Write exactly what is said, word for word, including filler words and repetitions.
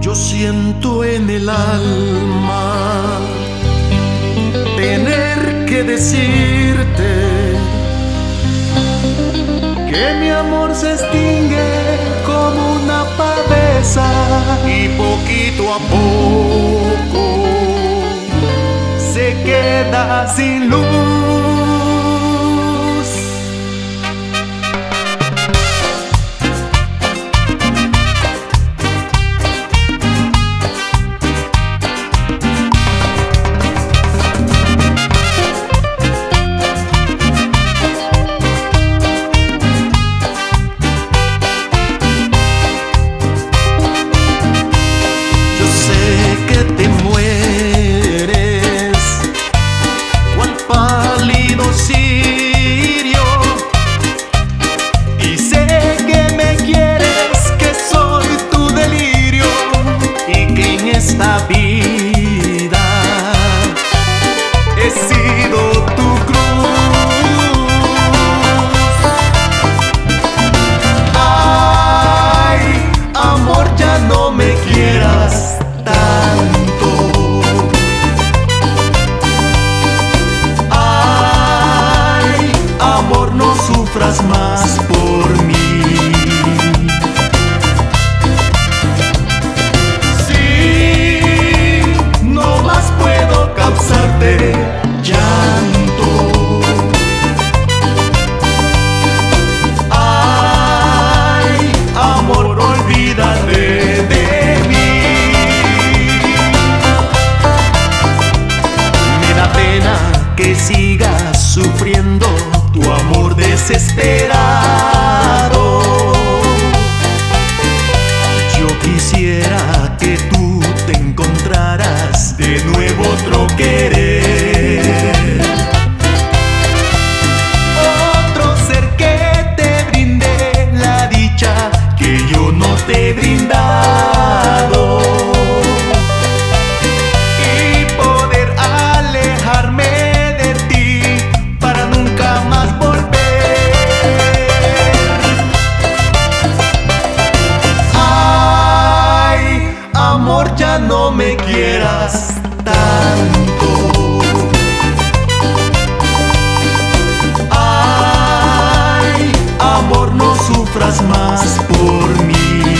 Yo siento en el alma tener que decirte que mi amor se extingue como una pavesa y poquito a poco se queda sin luz. Esta vida he sido tu cruz. Ay, amor, ya no me quieras tanto. Ay, amor, no sufras más por mí. Causarte llanto. Ay, amor, olvídate de mí. Me da pena que sigas sufriendo tu amor desesperado. Yo quisiera que tú te encontraras de nuevo otro querer, otro ser que te brinde la dicha que yo no te he brindado, y poder alejarme de ti para nunca más volver. Ay, amor, ya no me quieras tanto. Ay, amor, no sufras más por mí.